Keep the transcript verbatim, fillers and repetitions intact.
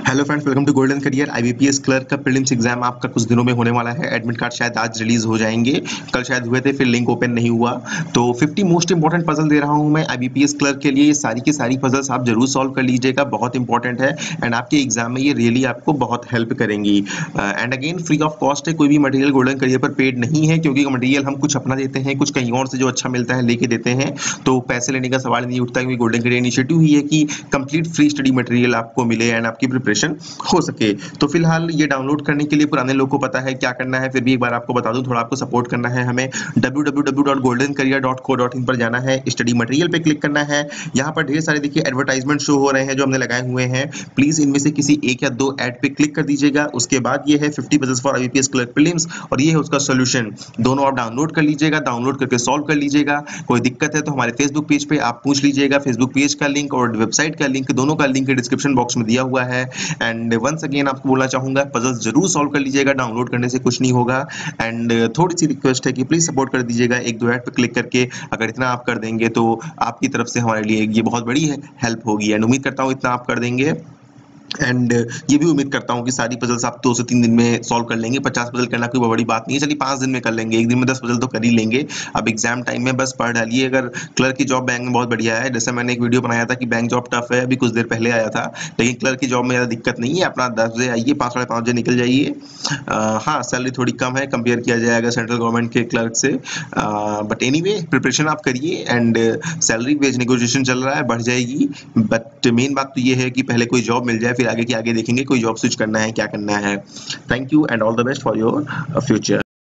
Hello friends, welcome to Golden Career. IBPS clerk का prelims exam आपका कुछ दिनों में होने वाला है। एडमिट कार्ड शायद आज रिलीज हो जाएंगे, कल शायद हुए थे, फिर लिंक ओपन नहीं हुआ। तो पचास मोस्ट इंपॉर्टेंट पजल दे रहा हूं मैं आईबीपीएस क्लर्क के लिए। ये सारी की सारी पजल्स आप जरूर सॉल्व कर लीजिएगा, बहुत इंपॉर्टेंट है एंड आपके एग्जाम में ये रियली आपको बहुत हेल्प करेंगी। And again free of cost है, कोई भी मटेरियल गोल्डन करियर पर पेड नहीं है, क्योंकि मटेरियल हम कुछ अपना देते हैं, कुछ कहीं और से जो अच्छा मिलता है लेके देते हैं। तो पैसे लेने का सवाल नहीं उठता, क्योंकि गोल्डन करियर इनिशिएटिव ही है कि कंप्लीट फ्री स्टडी मटेरियल आपको मिले एंड आपकी प्रिपरेशन हो सके। तो फिलहाल ये डाउनलोड करने के लिए पुराने लोग को पता है क्या करना है, फिर भी एक बार आपको बता दूं, थोड़ा आपको सपोर्ट करना है। हमें W W W dot Golden Career dot co dot in पर जाना है, स्टडी मटेरियल पे क्लिक करना है। यहाँ पर ढेर सारे देखिए एडवर्टाइजमेंट शो हो रहे हैं जो हमने लगाए हुए हैं। प्लीज इनमें से किसी एक या दो एड पे क्लिक कर दीजिएगा। उसके बाद ये है fifty puzzles for IBPS clerk prelims और ये है उसका सोल्यूशन। दोनों आप डाउनलोड कर लीजिएगा, डाउनलोड करके सॉल्व कर लीजिएगा। कोई दिक्कत है तो हमारे फेसबुक पेज पे आप पूछ लीजिएगा। फेसबुक पेज का लिंक और वेबसाइट का लिंक, दोनों का लिंक डिस्क्रिप्शन बॉक्स में दिया हुआ है। एंड वंस अगेन आपको बोलना चाहूंगा, पजल्स जरूर सॉल्व कर लीजिएगा, डाउनलोड करने से कुछ नहीं होगा। एंड थोड़ी सी रिक्वेस्ट है कि प्लीज सपोर्ट कर दीजिएगा एक दो ऐड पे क्लिक करके। अगर इतना आप कर देंगे तो आपकी तरफ से हमारे लिए ये बहुत बड़ी हेल्प होगी एंड उम्मीद करता हूँ इतना आप कर देंगे। एंड ये भी उम्मीद करता हूँ कि सारी पजल्स आप दो से तीन दिन में सॉल्व कर लेंगे। पचास पजल करना कोई बड़ी बात नहीं है, चलिए पाँच दिन में कर लेंगे, एक दिन में दस पजल तो कर ही लेंगे। अब एग्जाम टाइम में बस पढ़ डालिए। अगर क्लर्क की जॉब बैंक में बहुत बढ़िया है, जैसे मैंने एक वीडियो बनाया था कि बैंक जॉब टफ है, अभी कुछ देर पहले आया था, लेकिन क्लर्क की जॉब में ज़्यादा दिक्कत नहीं है। अपना दस बजे आइए, पाँच साढ़े पाँच बजे निकल जाइए। हाँ, सैलरी थोड़ी कम है कंपेयर किया जाए अगर सेंट्रल गवर्नमेंट के क्लर्क से, बट एनी वे प्रिपरेशन आप करिए एंड सैलरी वेज नेगोशिएशन चल रहा है, बढ़ जाएगी। बट मेन बात तो ये है कि पहले कोई जॉब मिल जाए, फिर आगे की आगे देखेंगे कोई जॉब स्विच करना है क्या करना है। Thank you and all the best for your future.